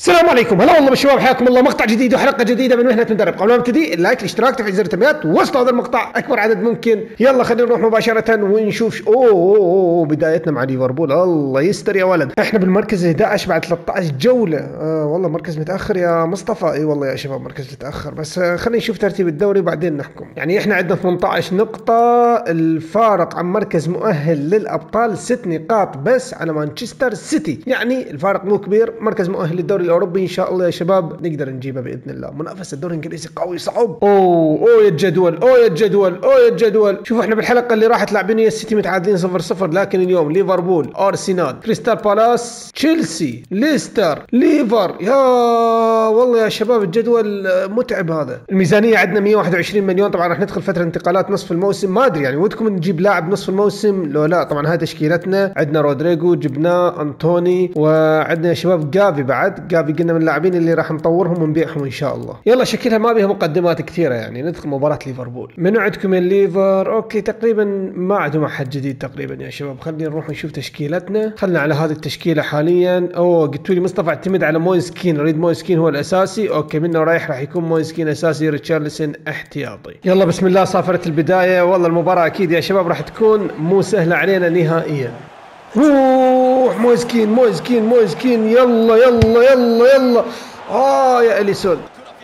السلام عليكم، هلا والله بالشباب، حياكم الله مقطع جديد وحلقه جديده من مهنه مدرب. قبل ما نبتدي اللايك، الاشتراك، تفعيل زر التنبيهات، وصلوا هذا المقطع اكبر عدد ممكن. يلا خلينا نروح مباشره ونشوف. بدايتنا مع ليفربول. الله يستر يا ولد. احنا بالمركز 11 بعد 13 جوله. والله مركز متاخر يا مصطفى. اي والله يا شباب مركز متاخر، بس خلينا نشوف ترتيب الدوري وبعدين نحكم. يعني احنا عندنا 18 نقطه، الفارق عن مركز مؤهل للابطال 6 نقاط بس على مانشستر سيتي. يعني الفارق مو كبير. مركز مؤهل للدوري الاوروبي ان شاء الله يا شباب نقدر نجيبه باذن الله. منافسه الدوري الانجليزي قوي صعب. يا الجدول. شوفوا احنا بالحلقه اللي راحت لاعبين السيتي متعادلين 0-0، لكن اليوم ليفربول، ارسنال، كريستال بالاس، تشيلسي، ليستر، ليفر. يا والله يا شباب الجدول متعب. هذا الميزانيه عندنا 121 مليون. طبعا راح ندخل فتره انتقالات نصف الموسم، ما ادري يعني ودكم نجيب لاعب نصف الموسم لو لا. طبعا هاي تشكيلتنا، عندنا رودريجو جبناه، انطوني، وعندنا يا شباب جافي. بعد جافي قلنا من اللاعبين اللي راح نطورهم ونبيعهم ان شاء الله. يلا شكلها ما بيها مقدمات كثيره، يعني ندخل مباراه ليفربول. من عندكم الليفر؟ اوكي تقريبا ما عندهم احد جديد تقريبا يا شباب. خلينا نروح نشوف تشكيلتنا. خلنا على هذه التشكيله حاليا. قلتوا لي مصطفى اعتمد على مويسكين، اريد مويسكين هو الاساسي. اوكي منه رايح راح يكون مويسكين اساسي، ريتشارلسون احتياطي. يلا بسم الله صافرت البدايه. والله المباراه اكيد يا شباب راح تكون مو سهله علينا نهائيا. روح مويسكين. يلا يا اليسون.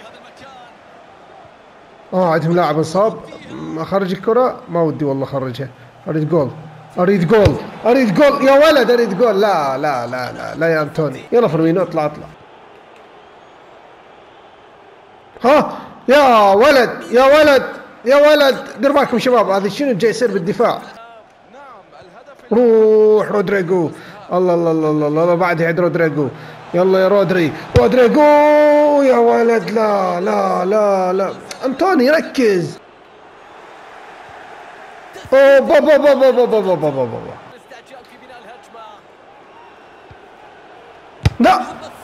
عندهم لاعب انصاب. اخرج الكره، ما ودي والله اخرجها. اريد جول يا ولد، اريد جول. لا يا انتوني. يلا فيرمينو اطلع. يا ولد دير بالكم شباب. هذا شنو جاي يصير بالدفاع؟ روح رودريجو. الله بعد عند رودريجو. يلا يا رودريجو يا ولد. لا انطوني ركز. بابا لا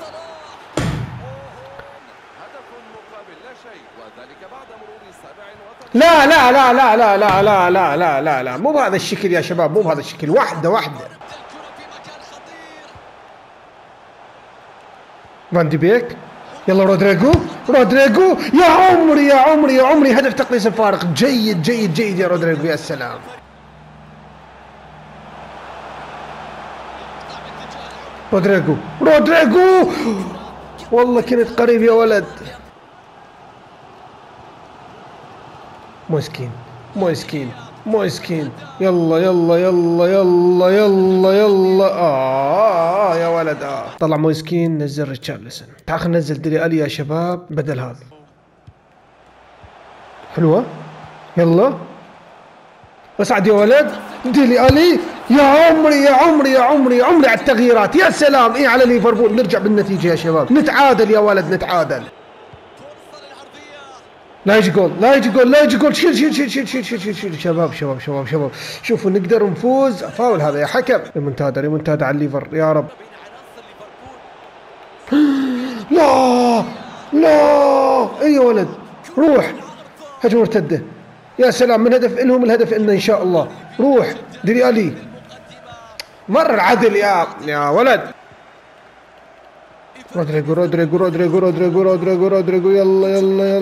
لا مو بهذا الشكل يا شباب، مو بهذا الشكل. واحدة فان دي بيك. يلا رودريجو. يا عمري هدف تقليص الفارق. جيد يا رودريجو. يا سلام. رودريجو والله كنت قريب يا ولد. مويسكين. يلا يا ولد. طلع مويسكين، نزل ريتشارلسون. تعال خلينا ننزل ديلي الي يا شباب بدل هذا. حلوه. يلا اصعد يا ولد. ديلي الي. يا عمري على التغييرات. يا سلام. على ليفربول. نرجع بالنتيجه يا شباب. نتعادل يا ولد، نتعادل. لا يجي جول. شيل شباب. شوفوا نقدر نفوز. فاول هذا يا حكم. ريمونتادا على الليفر يا رب. لا يا ولد. روح هجمه مرتده. يا سلام. من هدف لهم الهدف لنا ان شاء الله. روح ديلي الي. مر العدل يا ولد. رودريجو. يلا.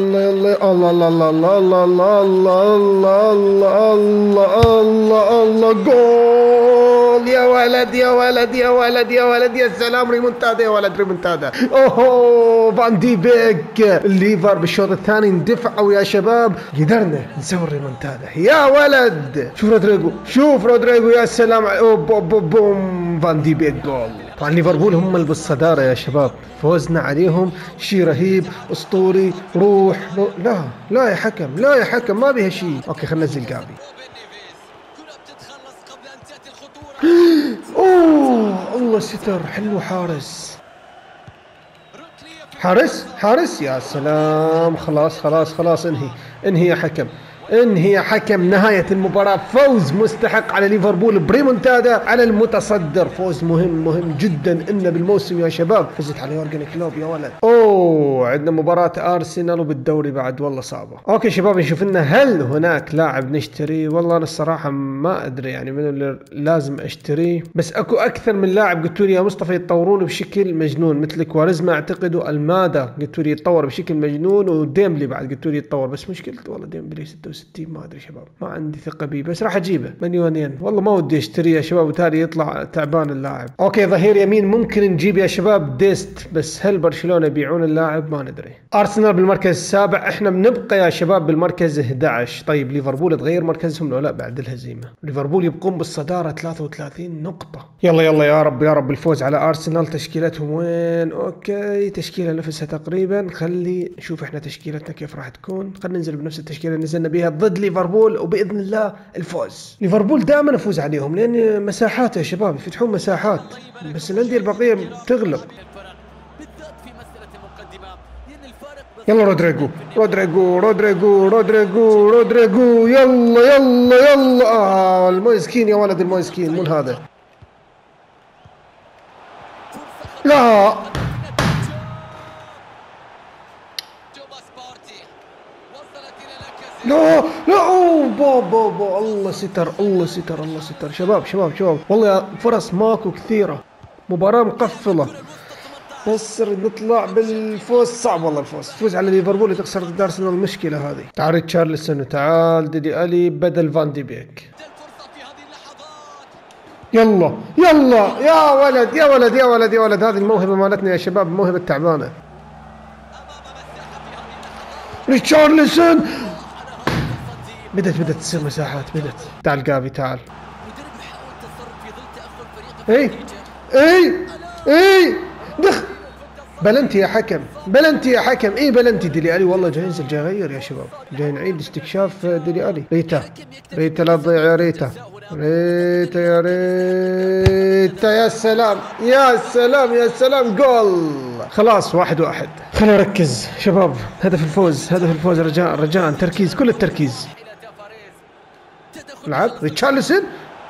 الله جول يا ولد. يا سلام. ريمونتادا يا ولد. فان دي بيك. الليفر بالشوط الثاني اندفعوا يا شباب. قدرنا نسوي الريمونتادا يا ولد. شوف رودريجو. يا سلام. بوم. فان دي بيك جول. طبعا ليفربول هم اللي بالصدارة يا شباب. فوزنا عليهم شيء رهيب اسطوري. روح. لا يا حكم ما بيها شيء. اوكي خلينا ننزل جافي. الله ستر. حلو. حارس. يا سلام. خلاص انهي يا حكم. انهي حكم نهاية المباراة فوز مستحق على ليفربول بريمونتادا على المتصدر. فوز مهم جدا إن بالموسم يا شباب. فزت على يورجن كلوب يا ولد. اوه عندنا مباراة ارسنال وبالدوري بعد والله صعبة. اوكي شباب نشوف لنا هل هناك لاعب نشتري. والله انا الصراحة ما ادري يعني من اللي لازم اشتريه، بس اكو اكثر من لاعب قلتوا لي يا مصطفى يتطورون بشكل مجنون، مثل كواريزما اعتقد والمادا قلتوا لي يتطور بشكل مجنون، وديمبلي بعد قلتوا لي يتطور، بس مشكلته والله ديمبلي 66 ما ادري شباب، ما عندي ثقة بيه، بس راح اجيبه مليونين. والله ما ودي اشتريه يا شباب وتالي يطلع تعبان اللاعب. اوكي ظهير يمين ممكن نجيب يا شباب ديست، بس هل برشلونة يبيعون اللاعب ما ندري. ارسنال بالمركز السابع، احنا بنبقى يا شباب بالمركز 11. طيب ليفربول تغير مركزهم لو لا بعد الهزيمة؟ ليفربول يبقون بالصدارة 33 نقطة. يلا يا رب يا رب الفوز على ارسنال. تشكيلتهم وين؟ اوكي تشكيلة نفسها تقريبا. خلي نشوف احنا تشكيلتنا كيف راح تكون. خلينا ننزل بنفس التشكيلة اللي نزلنا بها ضد ليفربول، وباذن الله الفوز. ليفربول دائما افوز عليهم لان مساحات يا شباب، يفتحون مساحات، بس الانديه البقيه تغلق. يلا رودريجو يلا المويسكين يا ولد، المويسكين مو هذا. لا اوه بابا الله ستر شباب والله فرص ماكو كثيرة، مباراة مقفلة، بس نطلع بالفوز صعب والله. الفوز تفوز على ليفربول وتخسر ضد ارسنال المشكلة هذه. تعال ريتشارلسون وتعال ديدي ألي بدل فان دي بيك. يلا يا ولد هذه الموهبة مالتنا يا شباب، موهبة تعبانة. ريتشارلسون بدت تصير مساحات، تعال جافي تعال. اي دخ بلنتي يا حكم اي بلنتي. ديلي ألي والله جاي ينزل، جاي يغير يا شباب، جاي نعيد استكشاف ديلي ألي. ريتا لا تضيع يا ريتا يا سلام جول. خلاص 1-1. خلينا نركز شباب، هدف الفوز رجاء تركيز، كل التركيز. لعب ريتشارلسون.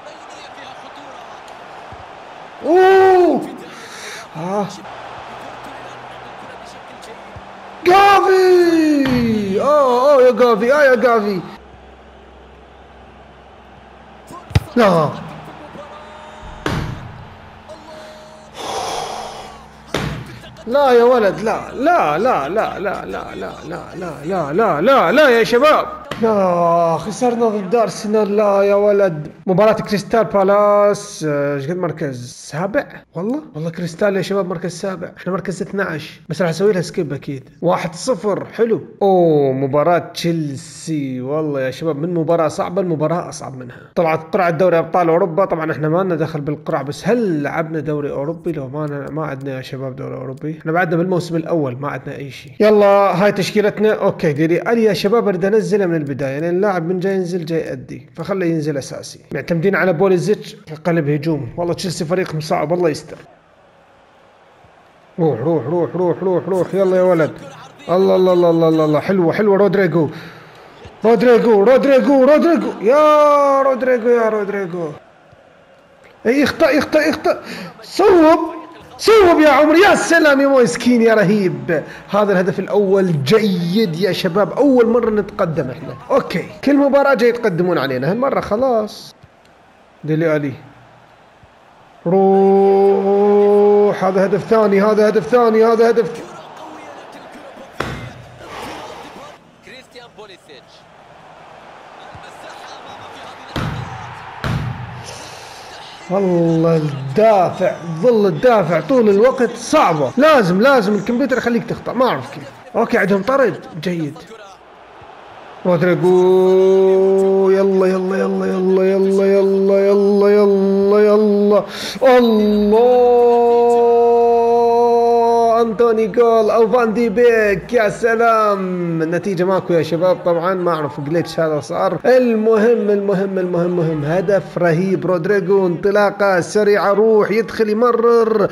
جافي يا جافي لا يا ولد، لا يا شباب، لا خسرنا ضد ارسنال. لا يا ولد. مباراة كريستال بالاس ايش قد مركز سابع؟ والله كريستال يا شباب مركز سابع، احنا مركز 12، بس راح اسوي لها سكيب اكيد. 1-0 حلو. مباراة تشيلسي، والله يا شباب من مباراة صعبة المباراة اصعب منها. طلعت قرعة دوري ابطال اوروبا، طبعا احنا ما لنا دخل بالقرعة، بس هل لعبنا دوري اوروبي؟ لو ما عندنا يا شباب دوري اوروبي، احنا بعدنا بالموسم الاول ما عندنا اي شيء. يلا هاي تشكيلتنا. اوكي ديري ألي يا شباب اريد انزله من البداية، لان اللاعب من جاي ينزل جاي يأدي، فخليه ينزل اساسي. معتمدين على بوليزيتش في قلب هجوم. والله تشيلسي فريق صعب، الله يستر. روح يلا يا ولد. الله حلوة رودريجو يا رودريجو. يخطأ صوب يا عمري. يا سلام يا مويسكين يا رهيب. هذا الهدف الأول جيد يا شباب، أول مرة نتقدم احنا. أوكي كل مباراة جاي يتقدمون علينا، هالمرة خلاص. ديلي ألي روح. هذا هدف ثاني والله ظل الدافع طول الوقت صعبة. لازم الكمبيوتر يخليك تخطأ، ما اعرف كيف. اوكي عندهم طرد جيد. رودريجو يلا الله انتوني جول او فان دي بيك. يا سلام. النتيجة ماكو يا شباب، طبعا ما اعرف جليتش هذا صار. المهم هدف رهيب. رودريجو انطلاقة سريعة، روح يدخل يمرر.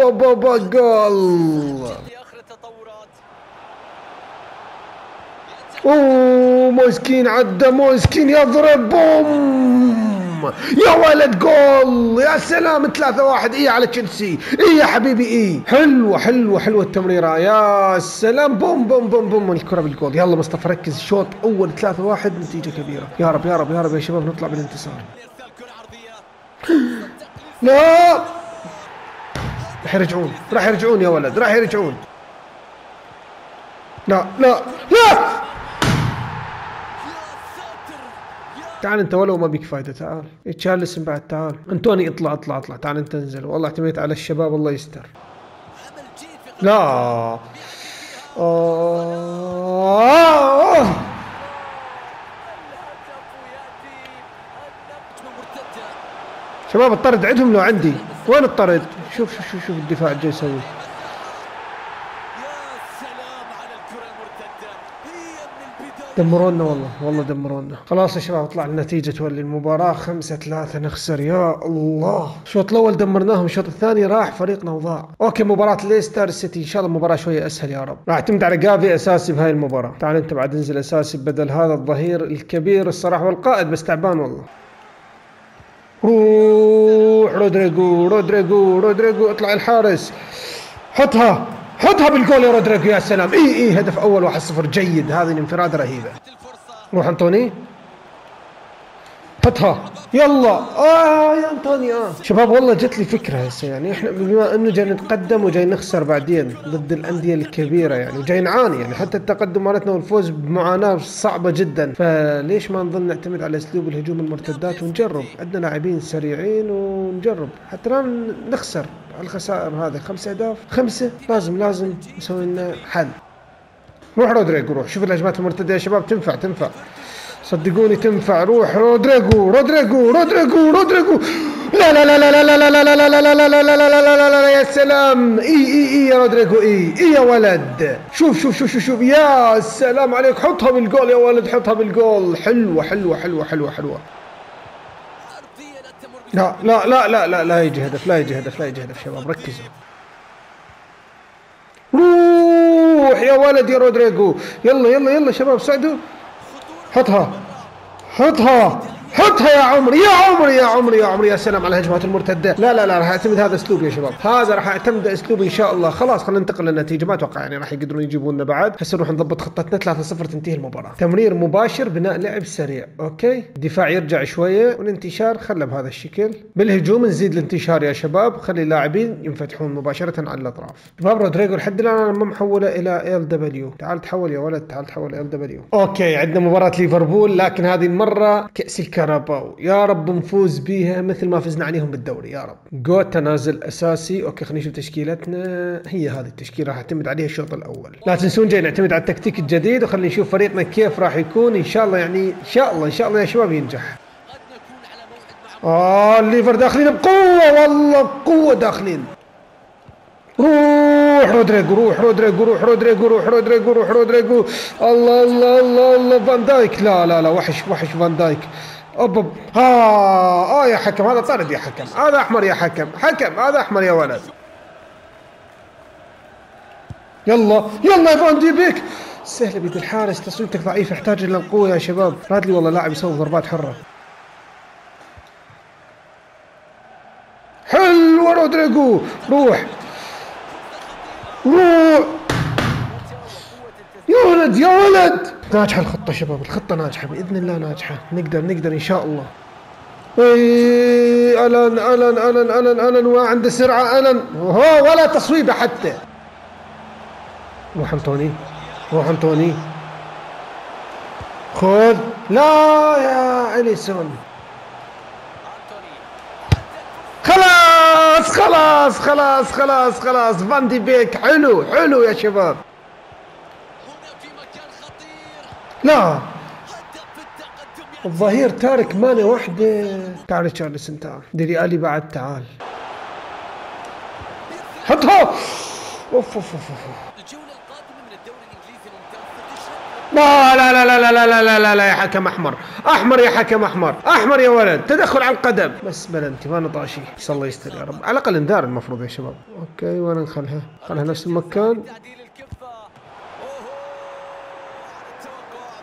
اوبا جول. اوه موسكين عدى، موسكين يضرب بوم يا ولد جول، يا سلام 3-1. ايه على تشيلسي، ايه يا حبيبي، ايه حلوه حلوه حلوه التمريره، يا سلام بوم بوم بوم بوم الكره بالجول. يلا مصطفى ركز، شوط اول 3-1 نتيجه كبيره، يا رب يا رب يا رب يا شباب نطلع بالانتصار. لا راح يرجعون، راح يرجعون يا ولد، راح يرجعون. لا لا لا تعال انت ولو ما بيك فايده، تعال تشارلسون بعد، تعال انتوني اطلع اطلع اطلع، تعال انت انزل، والله اعتمدت على الشباب الله يستر. لا شباب الطرد عندهم لو عندي، وين الطرد؟ شوف شوف شوف شوف الدفاع جاي يسوي. دمرونا والله، والله دمرونا. خلاص يا شباب اطلع النتيجة تولي المباراة 5-3 نخسر، يا الله. الشوط الأول دمرناهم، الشوط الثاني راح فريقنا وضاع. اوكي مباراة ليستر سيتي، ان شاء الله مباراة شوية اسهل يا رب. راح اعتمد على جافي اساسي بهاي المباراة. تعال انت بعد انزل اساسي بدل هذا الظهير الكبير الصراحة، والقائد بس تعبان والله. روح رودريجو رودريجو رودريجو، اطلع الحارس، حطها حطها بالجول يا رودريجو، يا سلام. اي هدف اول 1-0 جيد، هذه الانفراد رهيبة. روح انطوني، حطها يلا. يا انطوني. شباب والله جت لي فكره هسه، يعني احنا بما انه جاي نتقدم وجاي نخسر بعدين ضد الانديه الكبيره يعني، وجاي نعاني يعني، حتى التقدم مالتنا والفوز بمعاناه صعبه جدا، فليش ما نظل نعتمد على اسلوب الهجوم المرتدات ونجرب؟ عندنا لاعبين سريعين ونجرب حتى لا نخسر الخسائر هذه. 5 أهداف 5، لازم نسوي لنا حل. روح رودريجو روح، شوف الهجمات المرتده يا شباب، تنفع صدقوني تنفع. روح رودريجو رودريجو رودريجو رودريجو، لا لا لا لا لا لا لا لا لا لا لا لا لا لا لا لا لا لا، يا سلام. اي يا رودريجو، اي يا ولد، شوف يا سلام عليك، حطها بالجول يا ولد، حطها بالجول. حلوة. لا لا لا لا لا لا يجي هدف، لا يجي هدف شباب ركزوا. روح يا ولد يا رودريجو، يلا شباب ساعدوا، حطها يا عمري، يا سلام على الهجمات المرتده. لا راح اعتمد هذا اسلوب يا شباب، هذا راح اعتمد اسلوب ان شاء الله. خلاص خلينا ننتقل للنتيجه، ما اتوقع يعني راح يقدرون يجيبون لنا بعد. هسه نروح نضبط خطتنا. 3-0 تنتهي المباراه. تمرير مباشر، بناء لعب سريع، اوكي. الدفاع يرجع شويه، والانتشار خله بهذا الشكل. بالهجوم نزيد الانتشار يا شباب، خلي اللاعبين ينفتحون مباشره على الاطراف. شباب رودريجو لحد الان انا ما محوله الى LW، تعال تحول يا ولد، تعال تحول LW. اوكي عندنا مباراه ليفربول، لكن هذه المره كاس الكاراباو، يا رب نفوز بيها مثل ما فزنا عليهم بالدوري يا رب. جوتا نازل اساسي، اوكي خلينا نشوف تشكيلتنا. هي هذه التشكيله راح اعتمد عليها الشوط الاول. لا تنسون جاي نعتمد على التكتيك الجديد، وخلينا نشوف فريقنا كيف راح يكون ان شاء الله، يعني ان شاء الله يا شباب ينجح. الليفر داخلين بقوه، والله بقوه داخلين. روح رودريجو. الله فان دايك، لا وحش فان دايك. اوب يا حكم، هذا طرد يا حكم، هذا احمر يا حكم هذا احمر يا ولد. يلا يا فان دي بيك، سهله بيد الحارس، تصويبتك ضعيف، يحتاج الى القوه يا شباب. رادلي والله لاعب يسوي ضربات حره. حلوه رودريجو، روح يا ولد. ناجحه الخطه شباب، الخطه ناجحه باذن الله، ناجحه. نقدر ان شاء الله. الن وعنده سرعه الن، ولا تصويبه حتى. روح انطوني خذ. لا يا اليسون، خلاص فان دي بيك، حلو يا شباب. لا الظهير تارك ماني وحده. تعال تشارلسون، تعال ديري آلي بعد، تعال حطها. اوف لا يا حكم احمر يا حكم احمر يا ولد، تدخل على القدم. بس بلنتي ما نطاشي، بس الله يستر يا رب، على الاقل اندار المفروض يا شباب. اوكي وين نخلها نفس المكان.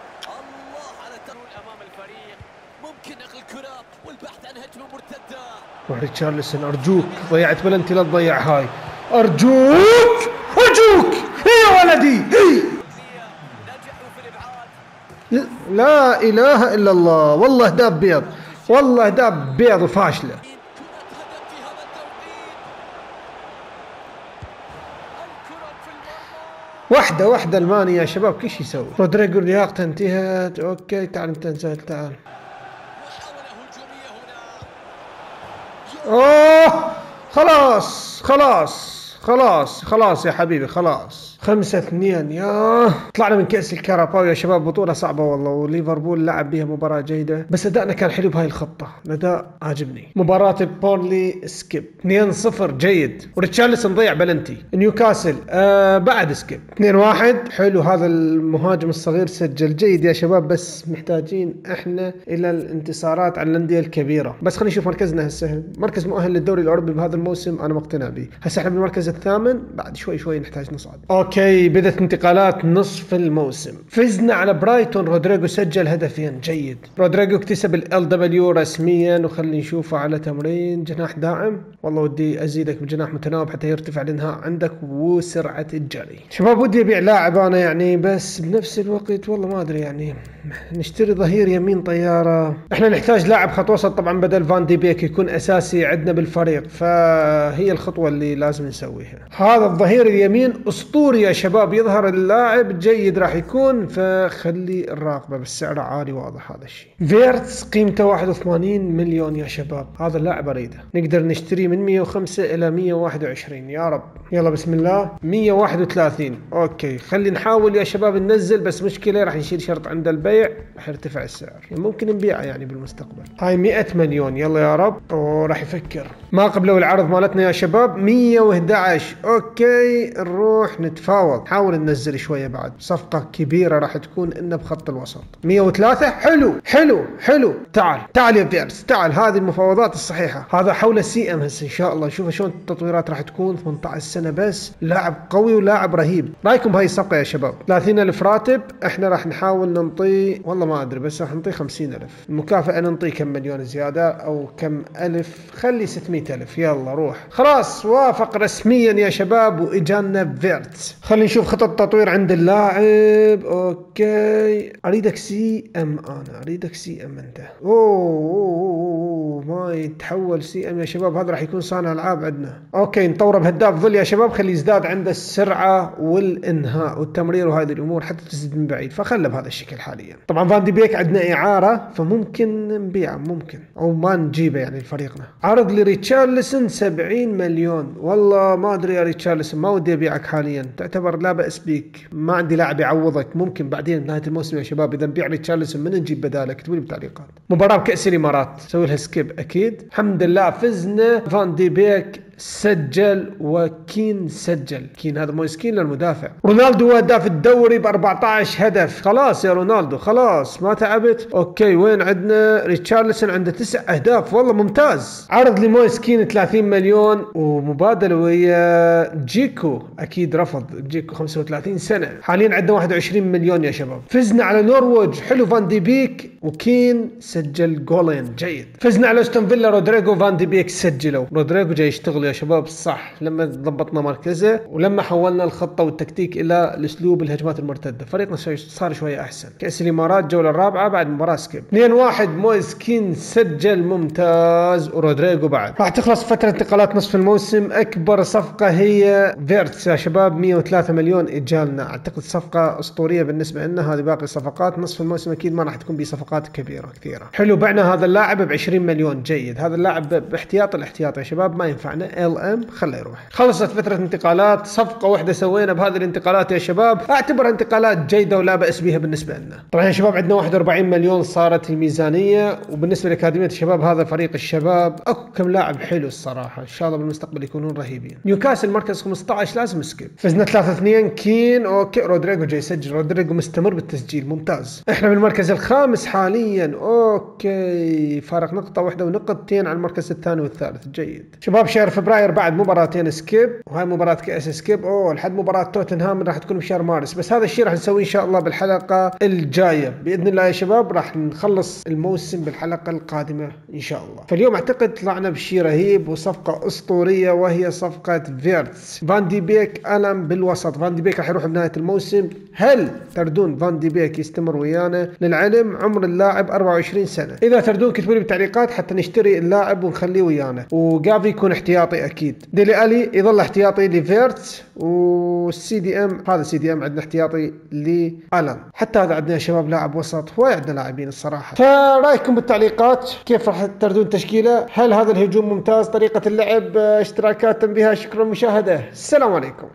روح ريتشارلسون ارجوك، ضيعت بلنتي لا تضيع هاي، ارجوك ارجوك يا ولدي. لا اله الا الله، والله اهداف بيض، والله اهداف بيض وفاشله. واحدة الماني يا شباب، كل شيء يسوي. رودريجو لياقته انتهت. اوكي تعال انت انزل تعال. اوه خلاص يا حبيبي خلاص. 5-2 يا طلعنا من كأس الكاراباو يا شباب. بطولة صعبة والله، وليفربول لعب بها مباراة جيدة، بس أدائنا كان حلو بهاي الخطة، الأداء عاجبني. مباراة بورنلي سكيب 2-0 جيد، وريتشارلسون ضيع بلنتي. نيوكاسل بعد سكيب 2-1 حلو. هذا المهاجم الصغير سجل جيد يا شباب، بس محتاجين احنا إلى الانتصارات على الأندية الكبيرة. بس خلينا نشوف مركزنا هسه، مركز مؤهل للدوري الأوروبي بهذا الموسم أنا مقتنع به. هسه احنا بالمركز الثامن، بعد شوي نحتاج نصعد. اوكي بدت انتقالات نصف الموسم. فزنا على برايتون، رودريجو سجل هدفين جيد. رودريجو اكتسب ال رسميا، وخلي نشوفه على تمرين جناح داعم. والله ودي ازيدك بجناح متناوب حتى يرتفع الانهاء عندك وسرعة الجري. شباب ودي ابيع لاعب انا يعني، بس بنفس الوقت والله ما ادري يعني نشتري ظهير يمين طيارة. احنا نحتاج لاعب خط وسط طبعا بدل فان دي بيك، يكون اساسي عندنا بالفريق، فهي الخطوة اللي لازم نسويها. هذا الظهير اليمين اسطوري يا شباب، يظهر اللاعب جيد راح يكون، فخلي الراقبة، بس سعره عالي واضح هذا الشيء. فيرتس قيمته 81 مليون يا شباب، هذا اللاعب اريده. نقدر نشتريه من 105 الى 121 يا رب. يلا بسم الله. 131 اوكي، خلي نحاول يا شباب ننزل، بس مشكلة راح نشيل شرط عند البيع، راح يرتفع السعر، يعني ممكن نبيعه يعني بالمستقبل. هاي 100 مليون يلا يا رب. راح يفكر. ما قبلوا العرض مالتنا يا شباب 111. اوكي نروح نتفاوض، نحاول ننزل شوية بعد. صفقة كبيرة راح تكون إنه بخط الوسط. 103 حلو. تعال يا فيرس تعال، هذه المفاوضات الصحيحة. هذا حول سي ام هسه ان شاء الله، نشوف شلون التطويرات راح تكون. 18 سنة بس، لاعب قوي ولاعب رهيب. رايكم بهاي الصفقة يا شباب؟ 30,000 راتب، احنا راح نحاول ننطي، والله ما ادري، بس راح ننطي 50,000. المكافأة ننطي كم مليون زيادة او كم الف، خلي 600,000. يلا روح. خلاص وافق رسميا يا شباب، واجانا فيرتس. خلينا نشوف خطط التطوير عند اللاعب. اوكي اريدك سي ام، انا اريدك سي ام انت. اوه ما يتحول سي ام يا شباب، هذا راح يكون صانع العاب عندنا. اوكي نطوره بهداف ظل يا شباب، خلي يزداد عنده السرعه والانهاء والتمرير وهذه الامور حتى تسد من بعيد، فخله بهذا الشكل حاليا. طبعا فان دي بيك عندنا اعاره، فممكن نبيعه ممكن، او ما نجيبه يعني لفريقنا. عرض لريتشارلسون 70 مليون. والله ما ادري يا ريتشارلسون، ما ودي ابيعك حاليا، تعتبر لا بأس بيك، ما عندي لاعب يعوضك. ممكن بعدين بنهايه الموسم يا شباب اذا نبيع ريتشارلسون من نجيب بداله، اكتبوا لي بالتعليقات. مباراه بكأس الامارات سوي لها سكيب اكيد. الحمد لله فزنا. فان دي بيك سجل وكين سجل. كين هذا مويس كين للمدافع. رونالدو هداف الدوري ب 14 هدف. خلاص يا رونالدو خلاص ما تعبت. اوكي وين عندنا ريتشارلسون؟ عنده 9 اهداف، والله ممتاز. عرض لمويس كين 30 مليون، ومبادله ويا جيكو اكيد رفض. جيكو 35 سنه، حاليا عندنا 21 مليون يا شباب. فزنا على نورويج، حلو. فان دي بيك وكين سجل جولين جيد. فزنا على استون فيلا، رودريجو فان دي بيك سجلوا. رودريجو جاي يشتغل يا شباب صح لما ضبطنا مركزه، ولما حولنا الخطه والتكتيك الى الاسلوب الهجمات المرتده، فريقنا صار شويه احسن. كاس الامارات الجوله الرابعه بعد مباراه سكيب. 2-1 مويس كين سجل ممتاز، ورودريجو بعد. راح تخلص فتره انتقالات نصف الموسم. اكبر صفقه هي فيرتس يا شباب، 103 مليون اجالنا. اعتقد صفقه اسطوريه بالنسبه لنا. هذه باقي الصفقات نصف الموسم اكيد ما راح تكون بصفقات كبيره كثيره. حلو بعنا هذا اللاعب ب 20 مليون جيد. هذا اللاعب باحتياط الاحتياط يا شباب، ما ينفعنا خله يروح. خلصت فترة انتقالات. صفقة واحدة سوينا بهذه الانتقالات يا شباب، اعتبر انتقالات جيدة ولا بأس بها بالنسبة لنا. طبعا يا شباب عندنا 41 مليون صارت الميزانية. وبالنسبة لأكاديمية الشباب، هذا فريق الشباب اكو كم لاعب حلو الصراحة، ان شاء الله بالمستقبل يكونون رهيبين. نيوكاسل مركز 15 لازم سكيب. فزنا 3-2 كين. اوكي رودريجو جاي يسجل. رودريجو مستمر بالتسجيل ممتاز. احنا بالمركز الخامس حاليا. اوكي فارق نقطة واحدة ونقطتين عن المركز الثاني والثالث جيد. شباب شير في فبراير بعد مباراتين سكيب، وهاي مباراة كأس سكيب لحد مباراة توتنهام راح تكون بشهر مارس. بس هذا الشيء راح نسويه ان شاء الله بالحلقة الجاية باذن الله يا شباب. راح نخلص الموسم بالحلقة القادمة ان شاء الله. فاليوم اعتقد طلعنا بشيء رهيب وصفقة اسطورية، وهي صفقة فيرتس. فان دي بيك ألم بالوسط. فان دي بيك راح يروح بنهاية الموسم. هل تردون فان دي بيك يستمر ويانا؟ للعلم عمر اللاعب 24 سنة. اذا تردون كتبوا لي بالتعليقات حتى نشتري اللاعب ونخليه ويانا، وجافي يكون احتياطي اكيد. ديلي الي يظل احتياطي لفيرتس، والسي دي ام هذا سي دي ام عندنا احتياطي لألان. حتى هذا عندنا شباب لاعب وسط، هواي عندنا لاعبين الصراحة. فرايكم بالتعليقات كيف راح تردون تشكيلة؟ هل هذا الهجوم ممتاز؟ طريقة اللعب؟ اشتراكات، تنبيهات. شكرا للمشاهدة. السلام عليكم.